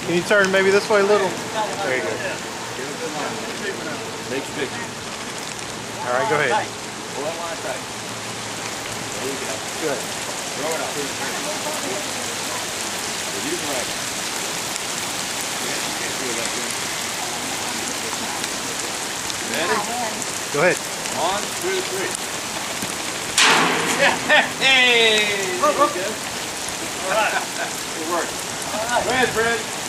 Can you turn maybe this way a little? There you go. Big picture. All right, go ahead. Pull that line tight. There you go. Good. Throw it out. Use the leg. You can't do it up here. Ready? Go ahead. 1, 2, 3. Hey! There you go. All right. Good work. Go ahead, Fred.